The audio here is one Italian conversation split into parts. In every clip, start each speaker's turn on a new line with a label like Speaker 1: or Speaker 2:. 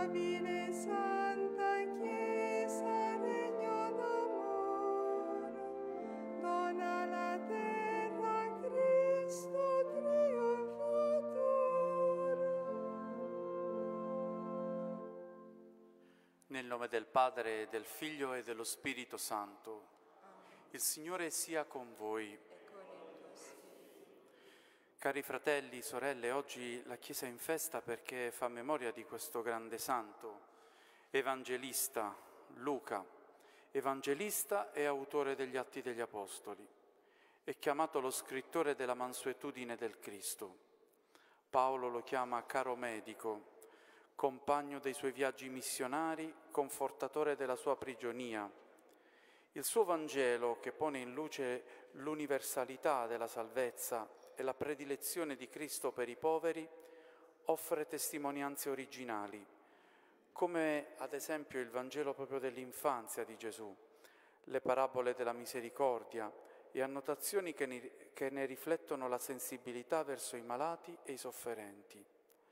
Speaker 1: stabile, santa Chiesa, regno d'amore, dona alla terra Cristo trionfatore.
Speaker 2: Nel nome del Padre, del Figlio e dello Spirito Santo. Il Signore sia con voi. Cari fratelli, sorelle, oggi la Chiesa è in festa perché fa memoria di questo grande santo, evangelista Luca, evangelista e autore degli Atti degli Apostoli. È chiamato lo scrittore della mansuetudine del Cristo. Paolo lo chiama caro medico, compagno dei suoi viaggi missionari, confortatore della sua prigionia. Il suo Vangelo, che pone in luce l'universalità della salvezza e la predilezione di Cristo per i poveri, offre testimonianze originali, come ad esempio il Vangelo proprio dell'infanzia di Gesù, le parabole della misericordia e annotazioni che ne riflettono la sensibilità verso i malati e i sofferenti.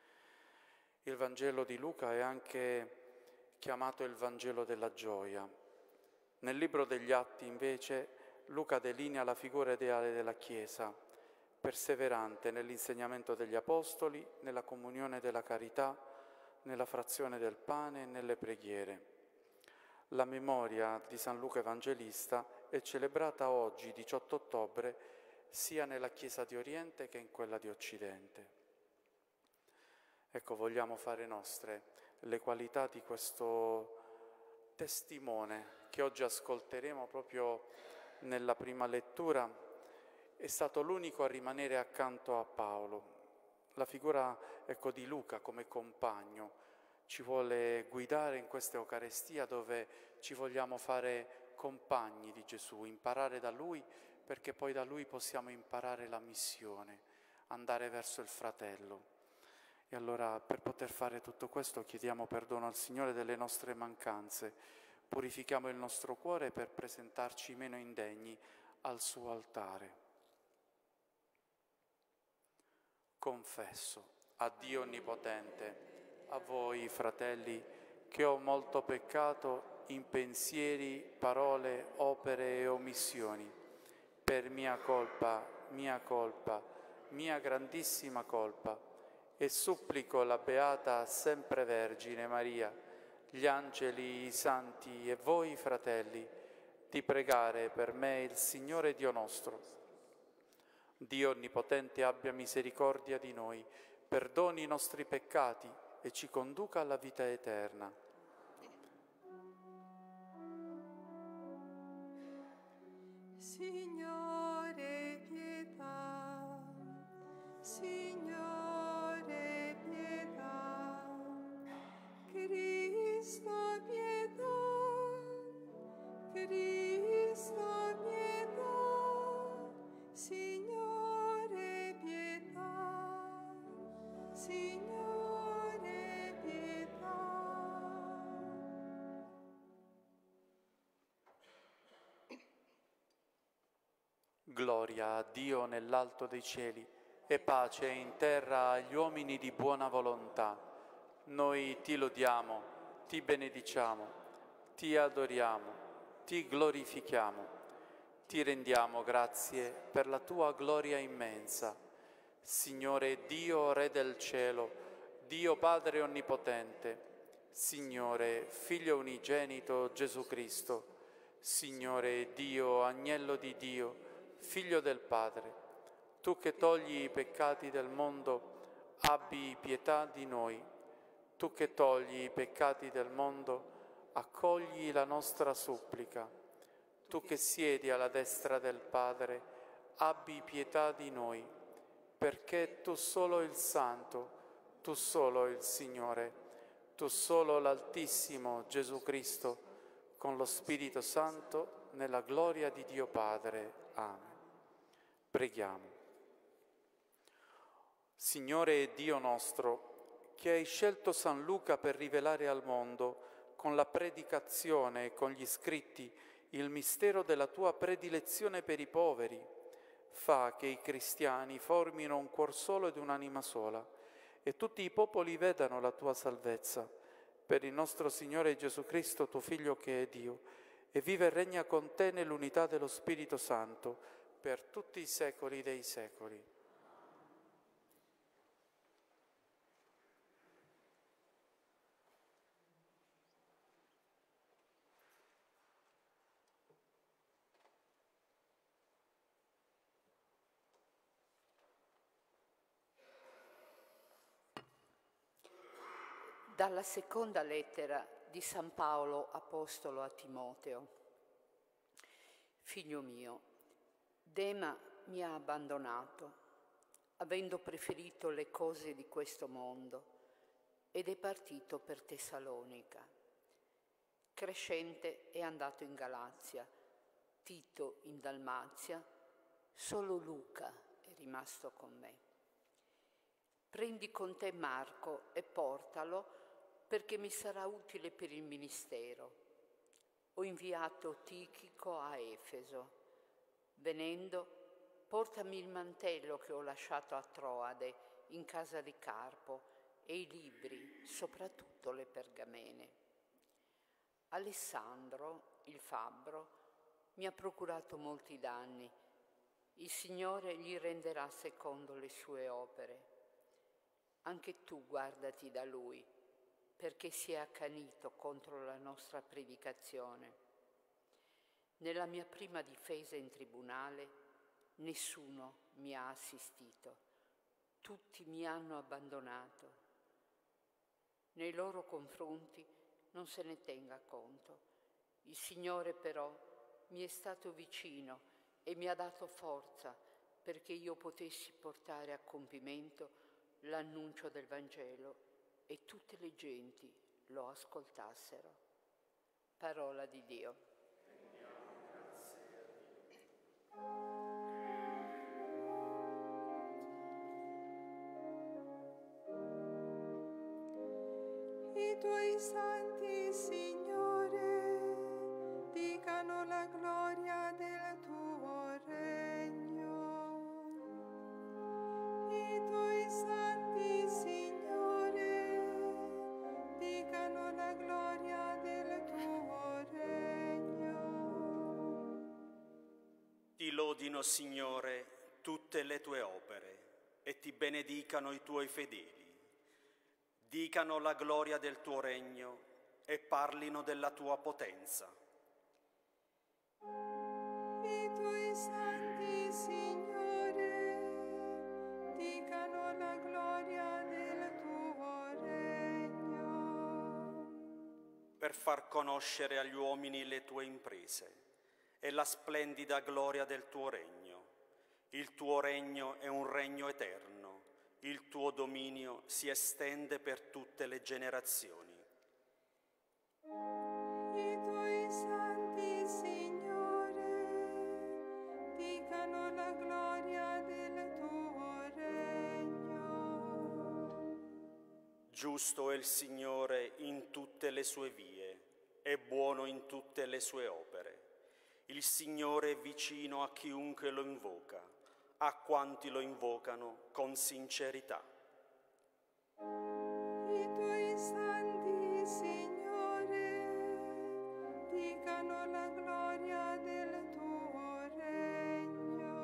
Speaker 2: Il Vangelo di Luca è anche chiamato il Vangelo della gioia. Nel libro degli Atti, invece, Luca delinea la figura ideale della Chiesa, perseverante nell'insegnamento degli Apostoli, nella comunione della carità, nella frazione del pane e nelle preghiere. La memoria di San Luca Evangelista è celebrata oggi, 18 ottobre, sia nella Chiesa di Oriente che in quella di Occidente. Ecco, vogliamo fare nostre le qualità di questo testimone che oggi ascolteremo proprio nella prima lettura. È stato l'unico a rimanere accanto a Paolo. La figura, di Luca come compagno ci vuole guidare in questa Eucaristia dove ci vogliamo fare compagni di Gesù, imparare da Lui, perché poi da Lui possiamo imparare la missione, andare verso il fratello. E allora, per poter fare tutto questo, chiediamo perdono al Signore delle nostre mancanze, purifichiamo il nostro cuore per presentarci meno indegni al suo altare. Confesso a Dio Onnipotente, a voi fratelli, che ho molto peccato in pensieri, parole, opere e omissioni, per mia colpa, mia grandissima colpa, e supplico la Beata Sempre Vergine Maria, gli angeli, i santi e voi fratelli, di pregare per me il Signore Dio nostro. Dio Onnipotente abbia misericordia di noi, perdoni i nostri peccati e ci conduca alla vita eterna.
Speaker 1: Signore pietà, Signore pietà, Cristo pietà, Cristo pietà, Signore pietà, Signore pietà.
Speaker 2: Gloria a Dio nell'alto dei cieli e pace in terra agli uomini di buona volontà. Noi ti lodiamo, ti benediciamo, ti adoriamo, ti glorifichiamo, ti rendiamo grazie per la tua gloria immensa. Signore Dio, Re del cielo, Dio Padre Onnipotente, Signore Figlio Unigenito Gesù Cristo, Signore Dio, Agnello di Dio, Figlio del Padre, tu che togli i peccati del mondo, abbi pietà di noi. Tu che togli i peccati del mondo, accogli la nostra supplica. Tu che siedi alla destra del Padre, abbi pietà di noi, perché tu solo il Santo, tu solo il Signore, tu solo l'Altissimo Gesù Cristo, con lo Spirito Santo, nella gloria di Dio Padre. Amen. Preghiamo. Signore Dio nostro, che hai scelto San Luca per rivelare al mondo, con la predicazione e con gli scritti, il mistero della tua predilezione per i poveri, fa che i cristiani formino un cuor solo ed un'anima sola, e tutti i popoli vedano la tua salvezza, per il nostro Signore Gesù Cristo, tuo Figlio che è Dio, e vive e regna con te nell'unità dello Spirito Santo, per tutti i secoli dei secoli.
Speaker 3: Dalla seconda lettera di San Paolo Apostolo a Timoteo. Figlio mio, Dema mi ha abbandonato, avendo preferito le cose di questo mondo, ed è partito per Tessalonica. Crescente è andato in Galazia, Tito in Dalmazia, solo Luca è rimasto con me. Prendi con te Marco e portalo, perché mi sarà utile per il ministero. Ho inviato Tichico a Efeso. Venendo, portami il mantello che ho lasciato a Troade, in casa di Carpo, e i libri, soprattutto le pergamene. Alessandro, il fabbro, mi ha procurato molti danni. Il Signore gli renderà secondo le sue opere. Anche tu guardati da lui, perché si è accanito contro la nostra predicazione. Nella mia prima difesa in tribunale nessuno mi ha assistito, tutti mi hanno abbandonato. Nei loro confronti non se ne tenga conto. Il Signore però mi è stato vicino e mi ha dato forza perché io potessi portare a compimento l'annuncio del Vangelo e tutte le genti lo ascoltassero. Parola di Dio.
Speaker 1: I tuoi santi, Signore, dicano la gloria del tuo regno. I tuoi santi, Signore, dicano la gloria del tuo regno.
Speaker 4: Ti lodino, Signore, tutte le tue opere e ti benedicano i tuoi fedeli. Dicano la gloria del tuo regno e parlino della tua potenza.
Speaker 1: I tuoi santi, Signore, dicano la gloria del tuo regno.
Speaker 4: Per far conoscere agli uomini le tue imprese e la splendida gloria del tuo regno. Il tuo regno è un regno eterno. Il tuo dominio si estende per tutte le generazioni.
Speaker 1: I tuoi santi, Signore, dicano la gloria del tuo regno.
Speaker 4: Giusto è il Signore in tutte le sue vie e buono in tutte le sue opere. Il Signore è vicino a chiunque lo invoca, a quanti lo invocano con sincerità.
Speaker 1: I tuoi santi, Signore, dicano la gloria del tuo regno.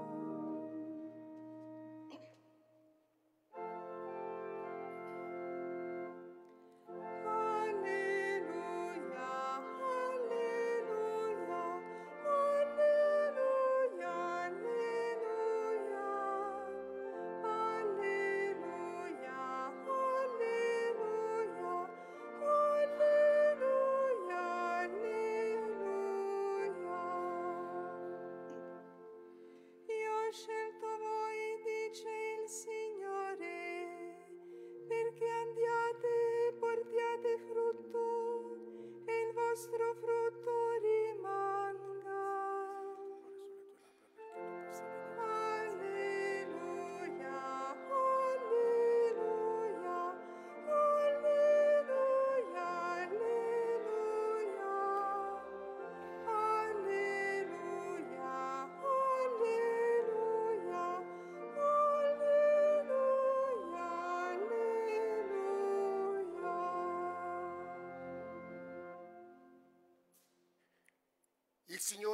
Speaker 1: Alleluia, alleluia, alleluia, alleluia. Alleluia, alleluia, alleluia, alleluia.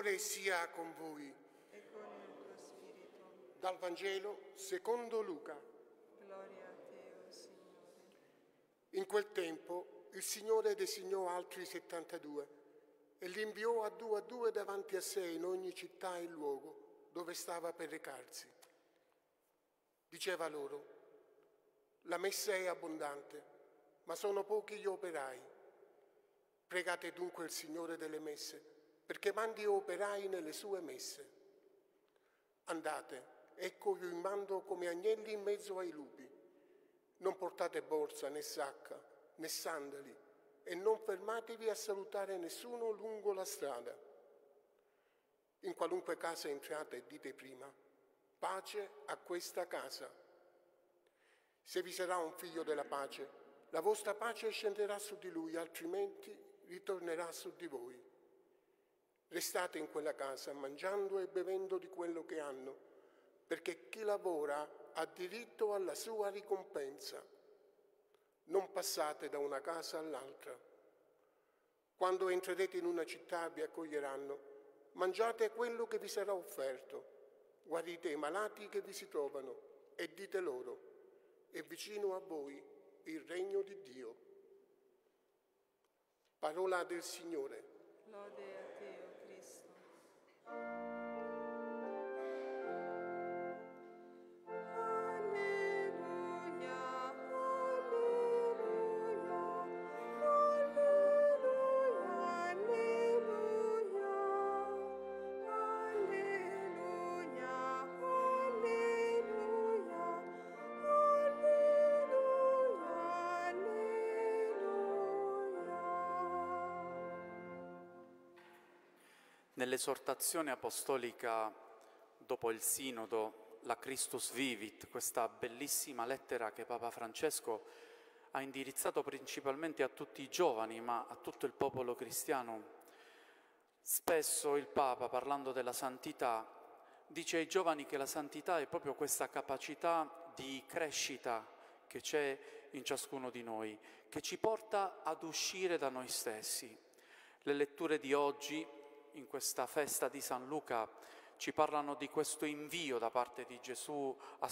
Speaker 5: Signore sia con voi.
Speaker 1: E con il tuo spirito.
Speaker 5: Dal Vangelo secondo Luca.
Speaker 1: Gloria a te, o Signore.
Speaker 5: In quel tempo il Signore designò altri 72 e li inviò a due davanti a sé in ogni città e luogo dove stava per recarsi. Diceva loro: la messa è abbondante, ma sono pochi gli operai. Pregate dunque il Signore delle messe, perché mandi operai nelle sue messe. Andate, ecco vi mando come agnelli in mezzo ai lupi. Non portate borsa, né sacca, né sandali, e non fermatevi a salutare nessuno lungo la strada. In qualunque casa entrate, dite prima: pace a questa casa. Se vi sarà un figlio della pace, la vostra pace scenderà su di lui, altrimenti ritornerà su di voi. Restate in quella casa, mangiando e bevendo di quello che hanno, perché chi lavora ha diritto alla sua ricompensa. Non passate da una casa all'altra. Quando entrerete in una città vi accoglieranno. Mangiate quello che vi sarà offerto. Guarite i malati che vi si trovano e dite loro: è vicino a voi il regno di Dio. Parola del Signore.
Speaker 1: Lode a te, o Cristo. Alleluia, alleluia, alleluia, alleluia, alleluia,
Speaker 2: Nell'esortazione apostolica dopo il Sinodo, la Christus Vivit, questa bellissima lettera che Papa Francesco ha indirizzato principalmente a tutti i giovani, ma a tutto il popolo cristiano, spesso il Papa, parlando della santità, dice ai giovani che la santità è proprio questa capacità di crescita che c'è in ciascuno di noi, che ci porta ad uscire da noi stessi. Le letture di oggi, in questa festa di San Luca, ci parlano di questo invio da parte di Gesù a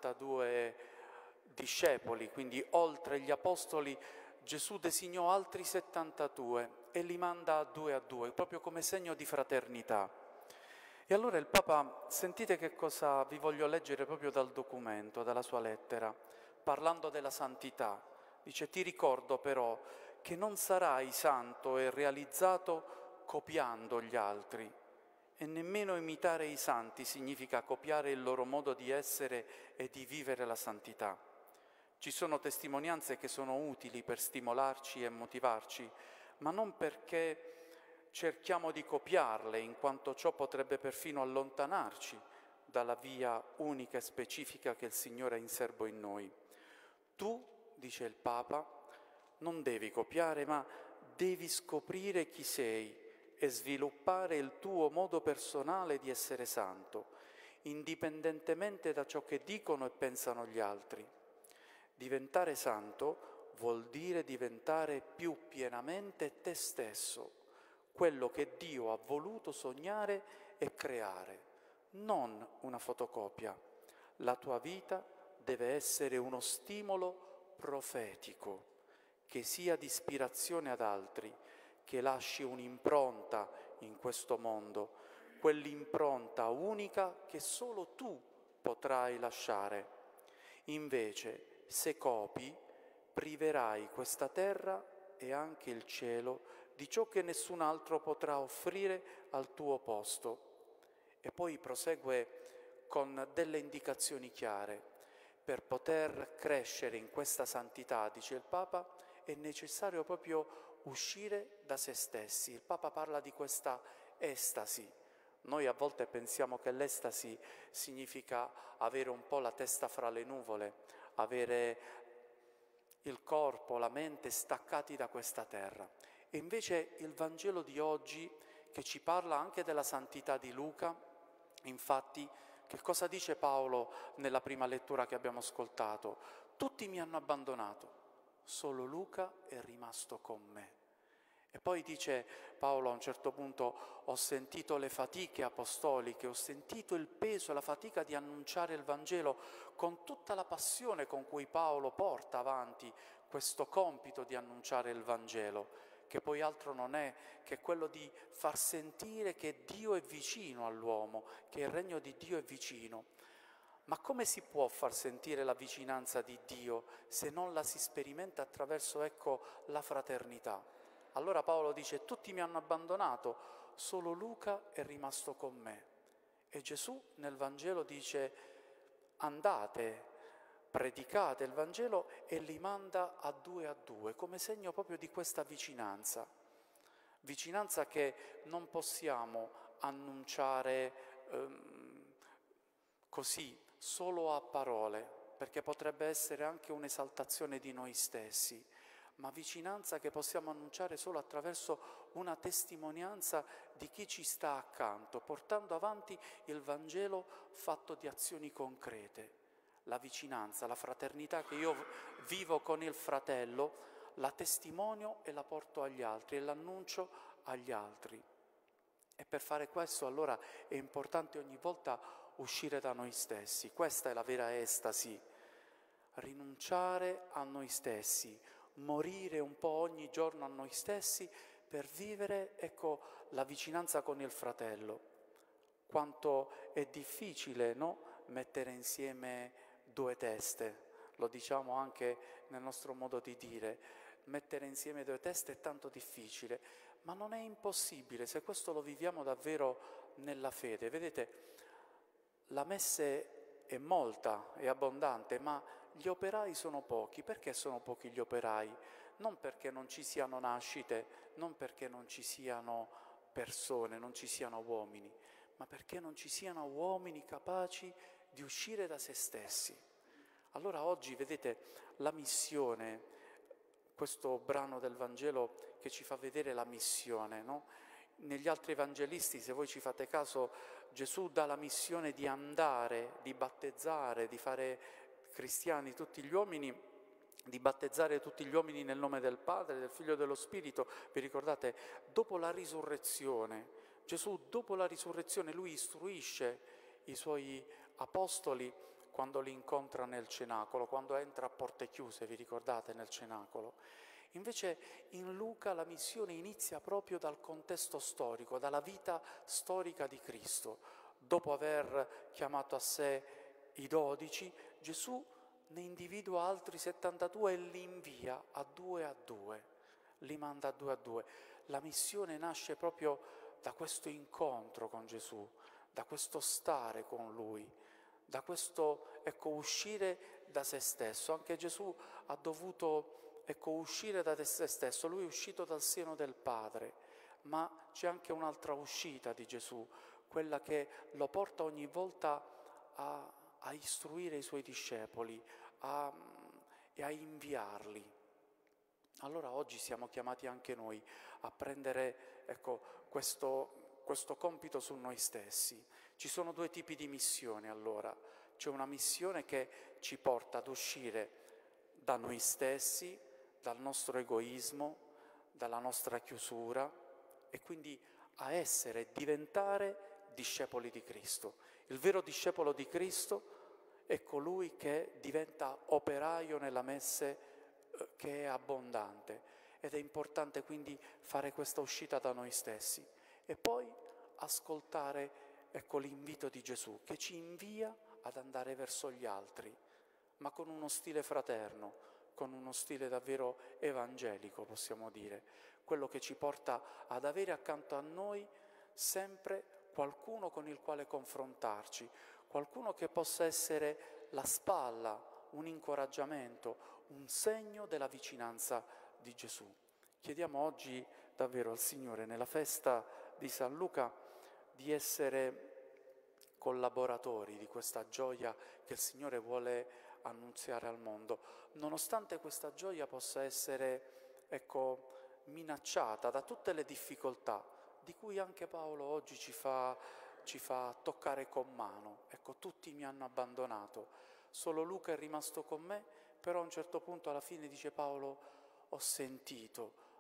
Speaker 2: 72 discepoli, quindi oltre gli apostoli Gesù designò altri 72 e li manda a due, proprio come segno di fraternità. E allora il Papa, sentite che cosa vi voglio leggere proprio dal documento, dalla sua lettera, parlando della santità. Dice: ti ricordo però che non sarai santo e realizzato copiando gli altri, e nemmeno imitare i santi significa copiare il loro modo di essere e di vivere la santità. Ci sono testimonianze che sono utili per stimolarci e motivarci, ma non perché cerchiamo di copiarle, in quanto ciò potrebbe perfino allontanarci dalla via unica e specifica che il Signore ha in serbo in noi. Tu, dice il Papa, non devi copiare, ma devi scoprire chi sei e sviluppare il tuo modo personale di essere santo, indipendentemente da ciò che dicono e pensano gli altri. Diventare santo vuol dire diventare più pienamente te stesso, quello che Dio ha voluto sognare e creare, non una fotocopia. La tua vita deve essere uno stimolo profetico, che sia di ispirazione ad altri, che lasci un'impronta in questo mondo, quell'impronta unica che solo tu potrai lasciare. Invece, se copi, priverai questa terra e anche il cielo di ciò che nessun altro potrà offrire al tuo posto. E poi prosegue con delle indicazioni chiare. Per poter crescere in questa santità, dice il Papa, è necessario proprio uscire da se stessi. Il Papa parla di questa estasi. Noi a volte pensiamo che l'estasi significa avere un po' la testa fra le nuvole, avere il corpo, la mente staccati da questa terra. E invece il Vangelo di oggi, che ci parla anche della santità di Luca, infatti, che cosa dice Paolo nella prima lettura che abbiamo ascoltato? Tutti mi hanno abbandonato, solo Luca è rimasto con me. E poi dice Paolo a un certo punto: ho sentito le fatiche apostoliche, ho sentito il peso e la fatica di annunciare il Vangelo, con tutta la passione con cui Paolo porta avanti questo compito di annunciare il Vangelo, che poi altro non è che quello di far sentire che Dio è vicino all'uomo, che il regno di Dio è vicino. Ma come si può far sentire la vicinanza di Dio se non la si sperimenta attraverso, la fraternità? Allora Paolo dice: tutti mi hanno abbandonato, solo Luca è rimasto con me. E Gesù nel Vangelo dice: andate, predicate il Vangelo, e li manda a due, come segno proprio di questa vicinanza. Vicinanza che non possiamo annunciare così, solo a parole, perché potrebbe essere anche un'esaltazione di noi stessi, ma vicinanza che possiamo annunciare solo attraverso una testimonianza di chi ci sta accanto, portando avanti il Vangelo fatto di azioni concrete. La vicinanza, la fraternità che io vivo con il fratello, la testimonio e la porto agli altri e l'annuncio agli altri. E per fare questo allora è importante ogni volta uscire da noi stessi. Questa è la vera estasi, rinunciare a noi stessi, morire un po' ogni giorno a noi stessi per vivere, la vicinanza con il fratello. Quanto è difficile, no? Mettere insieme due teste, lo diciamo anche nel nostro modo di dire, mettere insieme due teste è tanto difficile, ma non è impossibile se questo lo viviamo davvero nella fede. Vedete, la messe è molta, è abbondante, ma gli operai sono pochi. Perché sono pochi gli operai? Non perché non ci siano nascite, non perché non ci siano persone, non ci siano uomini, ma perché non ci siano uomini capaci di uscire da se stessi. Allora oggi, vedete, la missione, questo brano del Vangelo che ci fa vedere la missione, no? Negli altri evangelisti, se voi ci fate caso, Gesù dà la missione di andare, di battezzare, di fare cristiani tutti gli uomini, di battezzare tutti gli uomini nel nome del Padre, del Figlio e dello Spirito. Vi ricordate? Dopo la risurrezione, Gesù dopo la risurrezione, lui istruisce i suoi apostoli quando li incontra nel cenacolo, quando entra a porte chiuse, vi ricordate, nel cenacolo. Invece in Luca la missione inizia proprio dal contesto storico, dalla vita storica di Cristo. Dopo aver chiamato a sé i 12, Gesù ne individua altri 72 e li invia a due, li manda a due. La missione nasce proprio da questo incontro con Gesù, da questo stare con Lui, da questo uscire da se stesso. Anche Gesù ha dovuto uscire da se stesso, lui è uscito dal seno del Padre, ma c'è anche un'altra uscita di Gesù, quella che lo porta ogni volta a istruire i suoi discepoli e a inviarli. Allora oggi siamo chiamati anche noi a prendere questo compito su noi stessi. Ci sono due tipi di missioni allora. C'è una missione che ci porta ad uscire da noi stessi, dal nostro egoismo, dalla nostra chiusura e quindi a diventare discepoli di Cristo. Il vero discepolo di Cristo è colui che diventa operaio nella messe che è abbondante, ed è importante quindi fare questa uscita da noi stessi e poi ascoltare l'invito di Gesù che ci invia ad andare verso gli altri, ma con uno stile fraterno, con uno stile davvero evangelico, possiamo dire, quello che ci porta ad avere accanto a noi sempre qualcuno con il quale confrontarci, qualcuno che possa essere la spalla, un incoraggiamento, un segno della vicinanza di Gesù. Chiediamo oggi davvero al Signore, nella festa di San Luca, di essere collaboratori di questa gioia che il Signore vuole annunziare al mondo, nonostante questa gioia possa essere, minacciata da tutte le difficoltà di cui anche Paolo oggi ci fa toccare con mano. Tutti mi hanno abbandonato, solo Luca è rimasto con me, però a un certo punto alla fine dice Paolo: ho sentito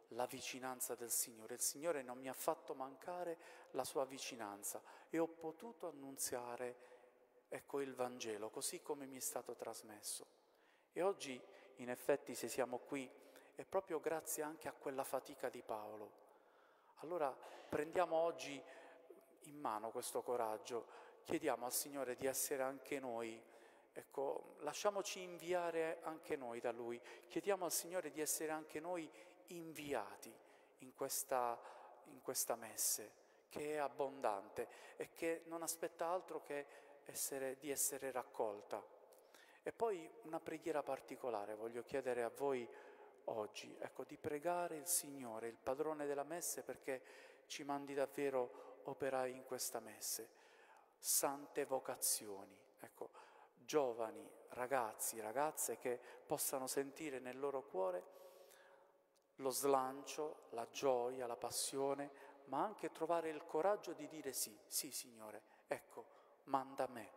Speaker 2: la vicinanza del Signore. Il Signore non mi ha fatto mancare la sua vicinanza e ho potuto annunziare, ecco, il Vangelo, così come mi è stato trasmesso. E oggi, in effetti, se siamo qui, è proprio grazie anche a quella fatica di Paolo. Allora prendiamo oggi in mano questo coraggio, chiediamo al Signore di essere anche noi, ecco, lasciamoci inviare anche noi da Lui, chiediamo al Signore di essere anche noi inviati in questa messe, che è abbondante e che non aspetta altro che di essere raccolta. E poi una preghiera particolare voglio chiedere a voi oggi, ecco, di pregare il Signore, il padrone della messe, perché ci mandi davvero operai in questa messe, sante vocazioni, ecco, giovani, ragazzi, ragazze che possano sentire nel loro cuore lo slancio, la gioia, la passione, ma anche trovare il coraggio di dire sì, sì Signore, ecco, manda me.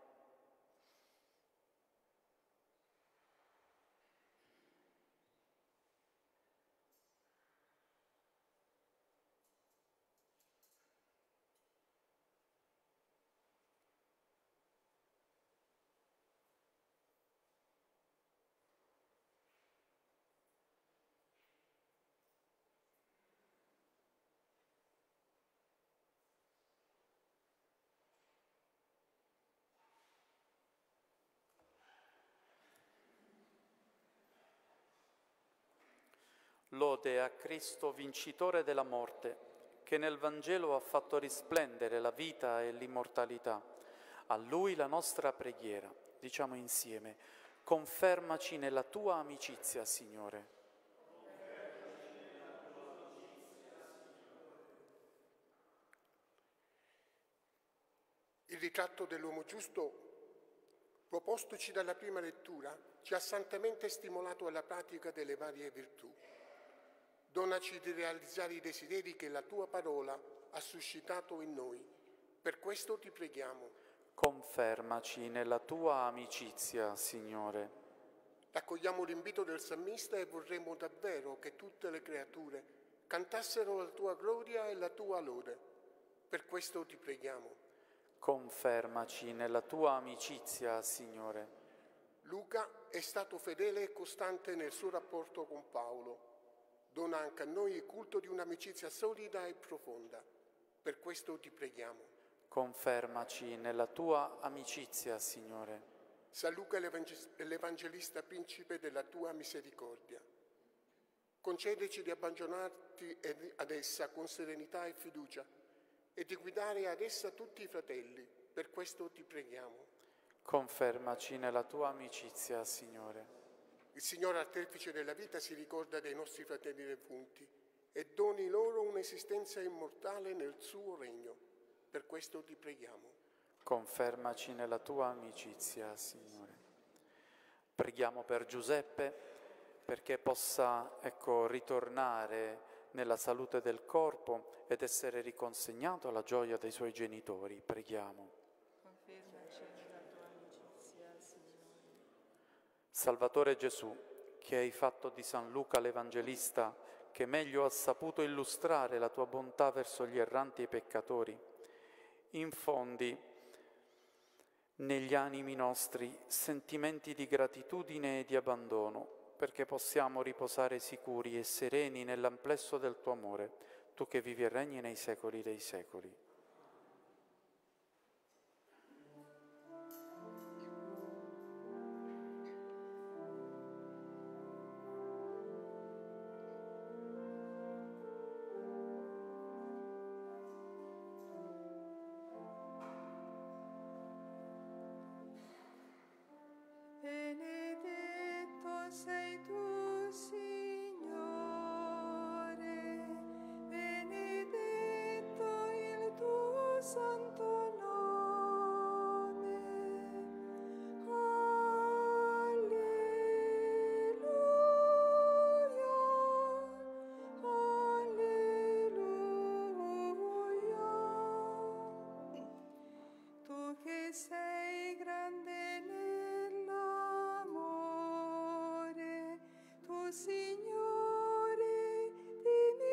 Speaker 2: Lode a Cristo vincitore della morte, che nel Vangelo ha fatto risplendere la vita e l'immortalità. A Lui la nostra preghiera. Diciamo insieme: confermaci nella tua amicizia, Signore.
Speaker 5: Il ritratto dell'uomo giusto, propostoci dalla prima lettura, ci ha santamente stimolato alla pratica delle varie virtù. Donaci di realizzare i desideri che la tua parola ha suscitato in noi. Per questo ti preghiamo.
Speaker 2: Confermaci nella tua amicizia, Signore.
Speaker 5: Raccogliamo l'invito del salmista e vorremmo davvero che tutte le creature cantassero la tua gloria e la tua lode. Per questo ti preghiamo.
Speaker 2: Confermaci nella tua amicizia, Signore.
Speaker 5: Luca è stato fedele e costante nel suo rapporto con Paolo. Dona anche a noi il culto di un'amicizia solida e profonda. Per questo ti preghiamo.
Speaker 2: Confermaci nella tua amicizia, Signore.
Speaker 5: San Luca è l'Evangelista principe della tua misericordia. Concedeci di abbandonarti ad essa con serenità e fiducia e di guidare ad essa tutti i fratelli. Per questo ti preghiamo.
Speaker 2: Confermaci nella tua amicizia, Signore.
Speaker 5: Il Signore, artefice della vita, si ricorda dei nostri fratelli defunti e doni loro un'esistenza immortale nel suo regno. Per questo ti preghiamo.
Speaker 2: Confermaci nella tua amicizia, Signore. Preghiamo per Giuseppe perché possa, ecco, ritornare nella salute del corpo ed essere riconsegnato alla gioia dei suoi genitori. Preghiamo. Salvatore Gesù, che hai fatto di San Luca l'Evangelista, che meglio ha saputo illustrare la tua bontà verso gli erranti e i peccatori, infondi negli animi nostri sentimenti di gratitudine e di abbandono, perché possiamo riposare sicuri e sereni nell'amplesso del tuo amore, tu che vivi e regni nei secoli dei secoli.
Speaker 1: Benedetto sei tu, Signore, benedetto il tuo santo nome. Alleluia. Tu che sei grande nell'amore, tu Signore di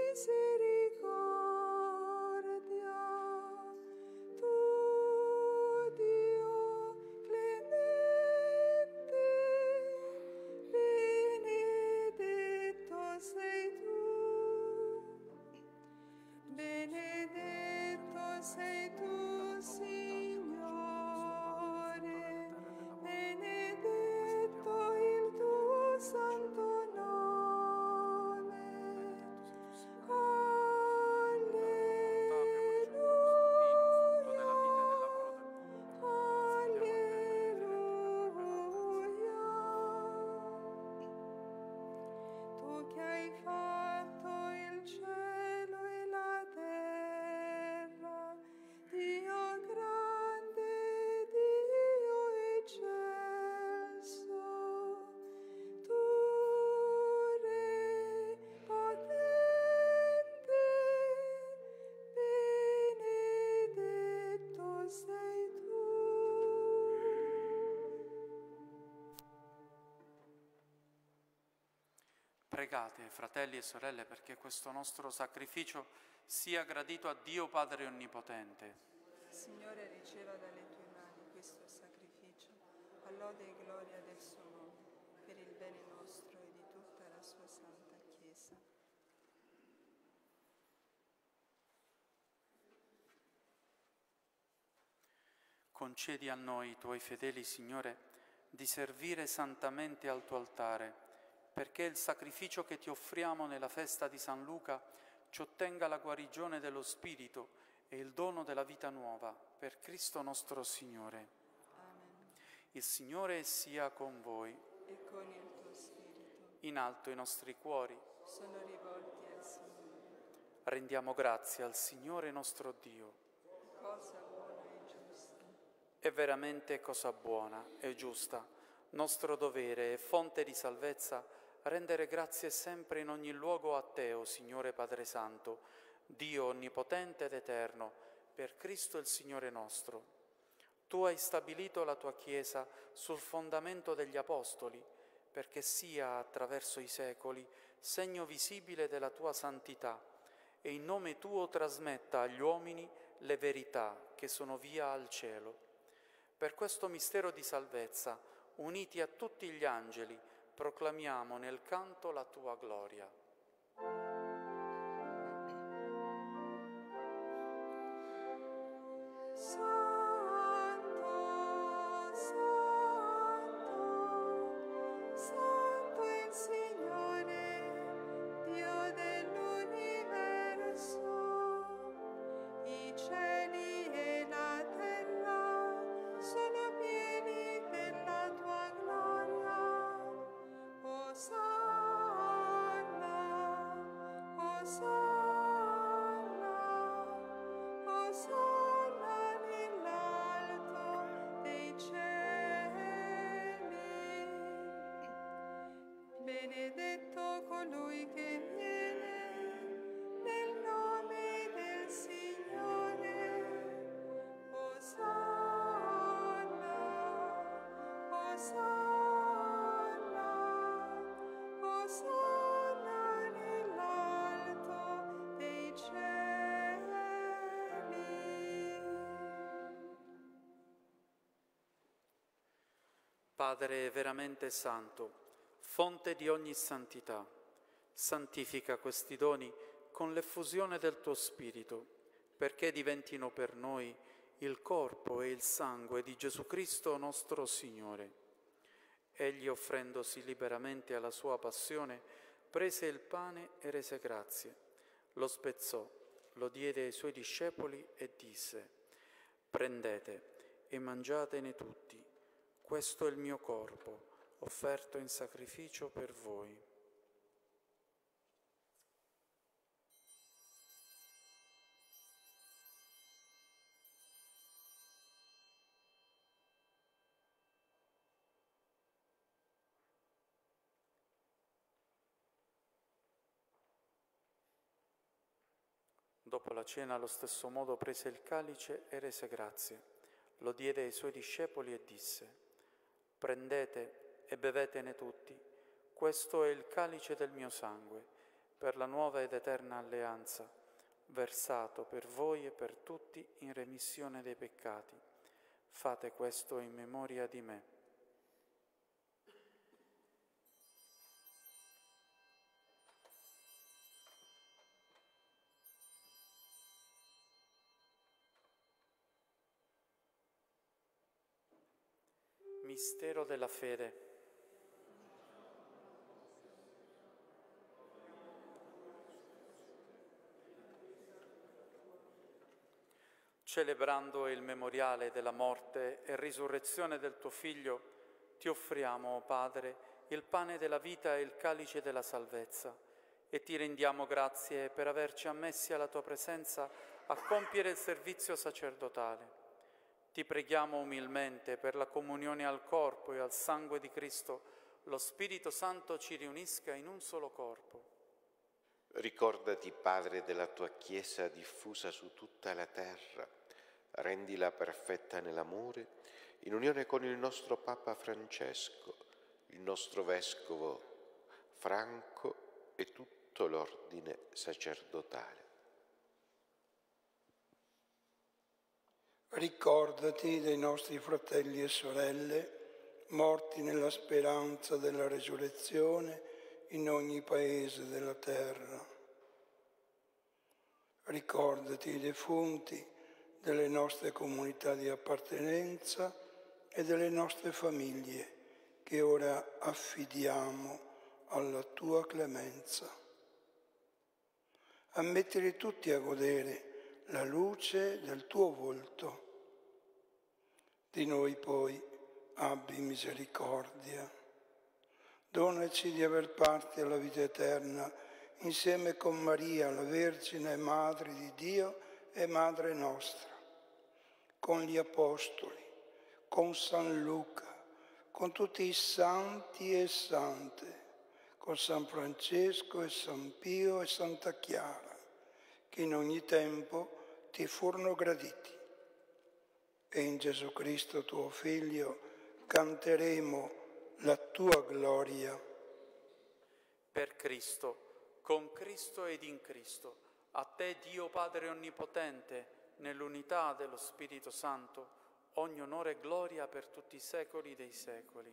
Speaker 2: Pregate, fratelli e sorelle, perché questo nostro sacrificio sia gradito a Dio Padre Onnipotente.
Speaker 1: Signore, riceva dalle tue mani questo sacrificio, a lode e gloria del suo nome, per il bene nostro e di tutta la sua santa Chiesa.
Speaker 2: Concedi a noi, tuoi fedeli, Signore, di servire santamente al tuo altare, perché il sacrificio che ti offriamo nella festa di San Luca ci ottenga la guarigione dello Spirito e il dono della vita nuova, per Cristo nostro Signore.
Speaker 1: Amen.
Speaker 2: Il Signore sia con voi.
Speaker 1: E con il tuo spirito
Speaker 2: In alto i nostri cuori.
Speaker 1: sono rivolti al Signore.
Speaker 2: Rendiamo grazie al Signore nostro Dio.
Speaker 1: Cosa buona e giusta.
Speaker 2: È veramente cosa buona e giusta, nostro dovere e fonte di salvezza, rendere grazie sempre in ogni luogo a te, o Signore Padre Santo, Dio onnipotente ed eterno, per Cristo il Signore nostro. Tu hai stabilito la tua Chiesa sul fondamento degli Apostoli, perché sia attraverso i secoli segno visibile della tua santità e in nome tuo trasmetta agli uomini le verità che sono via al cielo. Per questo mistero di salvezza, uniti a tutti gli angeli, proclamiamo nel canto la tua gloria.
Speaker 1: Santo, Santo, Santo è il Signore, Dio dell'universo. I cieli e la terra sono pieni della tua gloria. Osanna, Osanna, Osanna nell'alto dei cieli. Benedetto colui che viene nel nome del Signore. Osanna, Osanna, Osanna nell'alto dei cieli.
Speaker 2: Padre veramente santo, fonte di ogni santità, santifica questi doni con l'effusione del tuo Spirito, perché diventino per noi il corpo e il sangue di Gesù Cristo nostro Signore. Egli, offrendosi liberamente alla sua passione, prese il pane e rese grazie, lo spezzò, lo diede ai suoi discepoli e disse: «Prendete e mangiatene tutti, questo è il mio corpo, offerto in sacrificio per voi». Dopo la cena, allo stesso modo, prese il calice e rese grazie, lo diede ai suoi discepoli e disse: «Prendete e bevetene tutti, questo è il calice del mio sangue, per la nuova ed eterna alleanza, versato per voi e per tutti in remissione dei peccati. Fate questo in memoria di me». Mistero della fede. Celebrando il memoriale della morte e risurrezione del tuo Figlio, ti offriamo, o Padre, il pane della vita e il calice della salvezza, e ti rendiamo grazie per averci ammessi alla tua presenza a compiere il servizio sacerdotale. Ti preghiamo umilmente per la comunione al corpo e al sangue di Cristo, lo Spirito Santo ci riunisca in un solo corpo.
Speaker 6: Ricordati, Padre, della tua Chiesa diffusa su tutta la terra. Rendila perfetta nell'amore, in unione con il nostro Papa Francesco, il nostro Vescovo Franco e tutto l'ordine sacerdotale.
Speaker 7: Ricordati dei nostri fratelli e sorelle morti nella speranza della resurrezione in ogni paese della terra. Ricordati i defunti delle nostre comunità di appartenenza e delle nostre famiglie che ora affidiamo alla tua clemenza. Ammettili tutti a godere la luce del tuo volto. Di noi poi abbi misericordia. Donaci di aver parte alla vita eterna insieme con Maria, la Vergine Madre di Dio e Madre nostra, con gli Apostoli, con San Luca, con tutti i santi e sante, con San Francesco e San Pio e Santa Chiara, che in ogni tempo ti furono graditi. E in Gesù Cristo tuo Figlio canteremo la tua gloria.
Speaker 2: Per Cristo, con Cristo ed in Cristo, a te Dio Padre Onnipotente, nell'unità dello Spirito Santo, ogni onore e gloria per tutti i secoli dei secoli.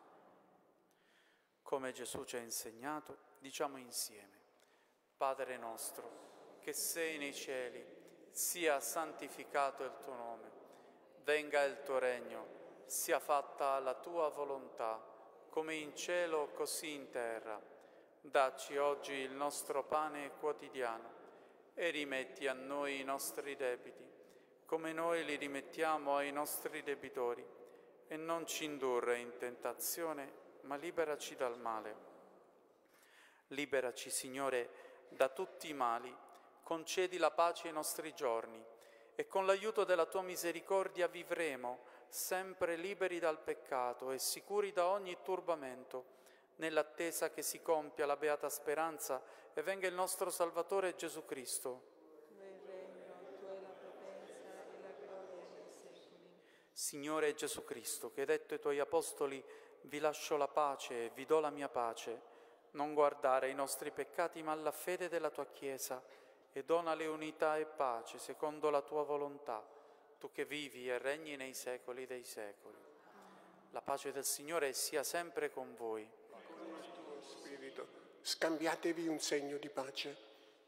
Speaker 2: Come Gesù ci ha insegnato, diciamo insieme: Padre nostro, che sei nei cieli, sia santificato il tuo nome, venga il tuo regno, sia fatta la tua volontà, come in cielo così in terra. Dacci oggi il nostro pane quotidiano e rimetti a noi i nostri debiti, come noi li rimettiamo ai nostri debitori, e non ci indurre in tentazione, ma liberaci dal male. Liberaci, Signore, da tutti i mali, concedi la pace ai nostri giorni, e con l'aiuto della tua misericordia vivremo sempre liberi dal peccato e sicuri da ogni turbamento, nell'attesa che si compia la beata speranza e venga il nostro Salvatore Gesù Cristo.
Speaker 1: Tuo è il regno, tua è la potenza e la gloria nei secoli.
Speaker 2: Signore Gesù Cristo, che hai detto ai tuoi apostoli: vi lascio la pace e vi do la mia pace, non guardare i nostri peccati ma alla fede della tua Chiesa, e donale unità e pace secondo la tua volontà, tu che vivi e regni nei secoli dei secoli. La pace del Signore sia sempre con voi.
Speaker 5: Spirito, scambiatevi un segno di pace.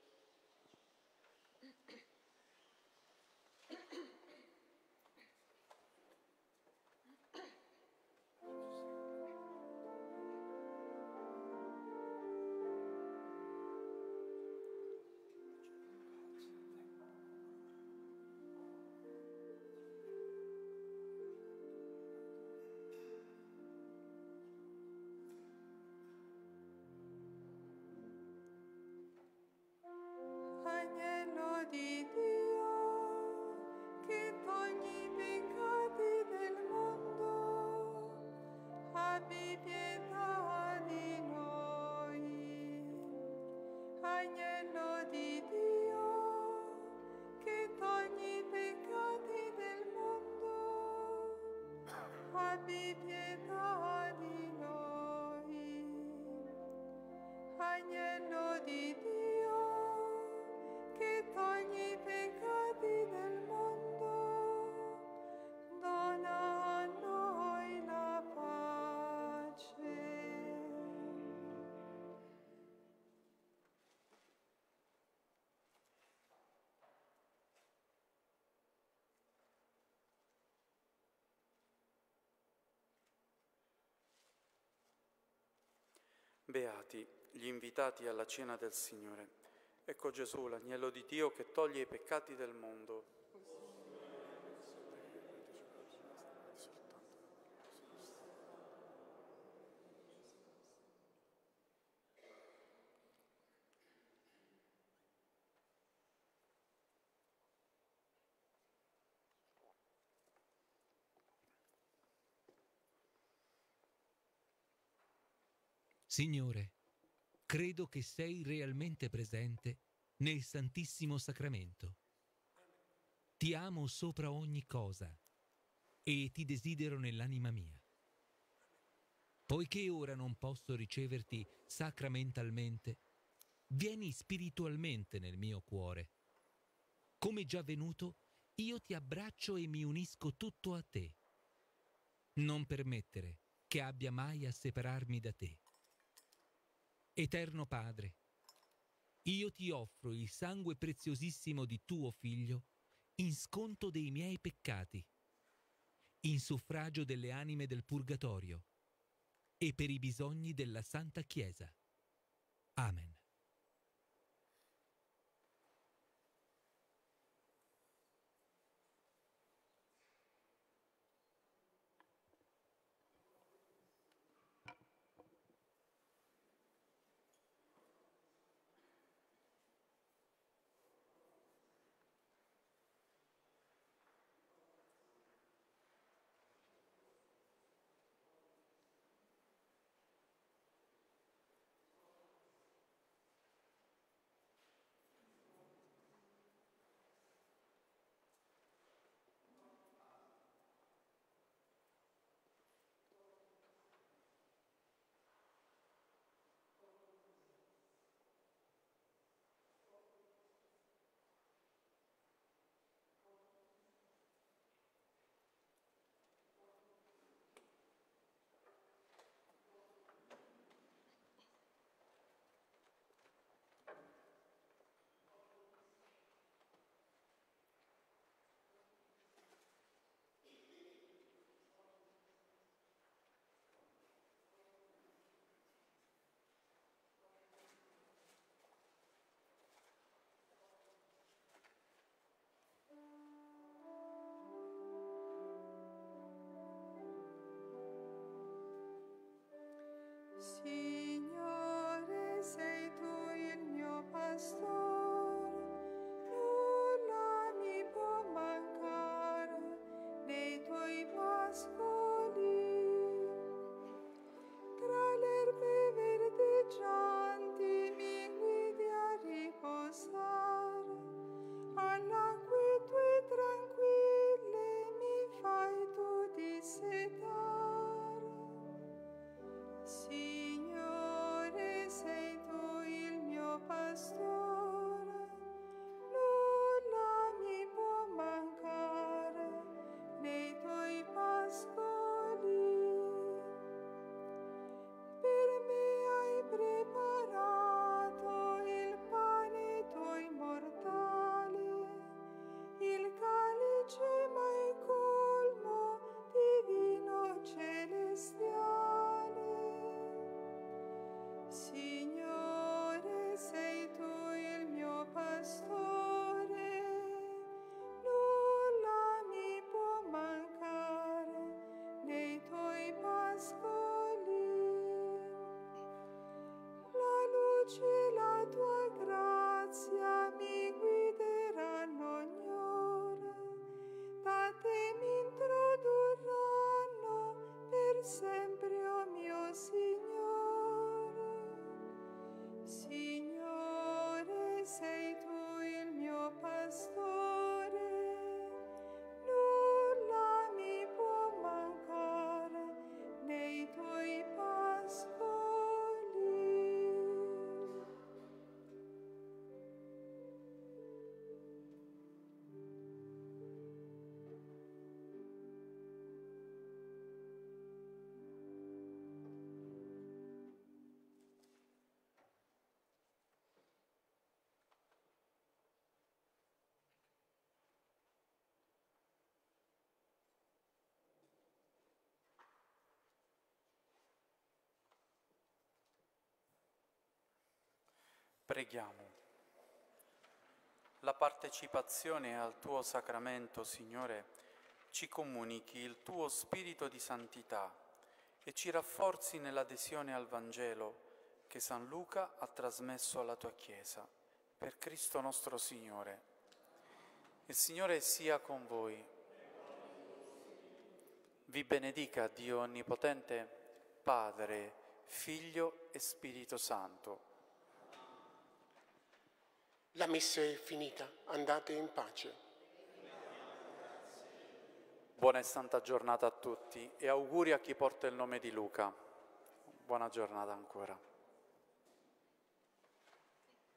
Speaker 1: Agnello di Dio, che togli i peccati del mondo, abbi pietà di noi. Agnello di Dio, che togli i peccati del mondo, abbi pietà di noi. Agnello di Dio, che togli i peccati del mondo, dona a noi la pace.
Speaker 2: Beati gli invitati alla cena del Signore. Ecco Gesù, l'agnello di Dio che toglie i peccati del mondo.
Speaker 8: Signore, credo che sei realmente presente nel Santissimo Sacramento. Ti amo sopra ogni cosa e ti desidero nell'anima mia. Poiché ora non posso riceverti sacramentalmente, vieni spiritualmente nel mio cuore. Come già venuto, io ti abbraccio e mi unisco tutto a te. Non permettere che abbia mai a separarmi da te. Eterno Padre, io ti offro il sangue preziosissimo di tuo Figlio in sconto dei miei peccati, in suffragio delle anime del purgatorio e per i bisogni della Santa Chiesa. Amen.
Speaker 1: Signore, sei tu il mio pastore, nulla mi può mancare nei tuoi pascoli. Tra le erbe verdeggianti mi guidi a riposare, alla quiete tranquille mi fai tu dissetare. Signore, sei tu il mio pastore, nulla mi può mancare nei tuoi pascoli. Per me hai preparato il pane tuo immortale, il calice mai colmo di vino celestiale. Signore, sei tu il mio pastore, nulla mi può mancare nei tuoi pascoli. La luce e la tua grazia mi guideranno ogni ora, da te mi introdurranno per sempre, o mio Signore. Signore, sei tu il mio pastore, nulla mi può mancare nei tuoi pascoli.
Speaker 2: Preghiamo. La partecipazione al tuo sacramento, Signore, ci comunichi il tuo spirito di santità e ci rafforzi nell'adesione al Vangelo che San Luca ha trasmesso alla tua Chiesa. Per Cristo nostro Signore. Il Signore sia con voi. Vi benedica Dio Onnipotente, Padre, Figlio e Spirito Santo.
Speaker 5: La messa è finita, andate in pace.
Speaker 2: Buona e santa giornata a tutti e auguri a chi porta il nome di Luca. Buona giornata ancora.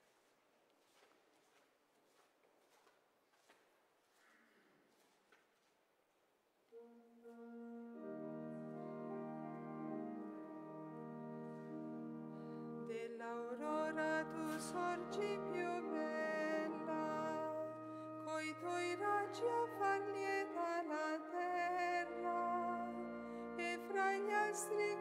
Speaker 1: Nell'aurora tu sorgi più bella, coi tuoi raggi a far lieta la terra, e fra gli astri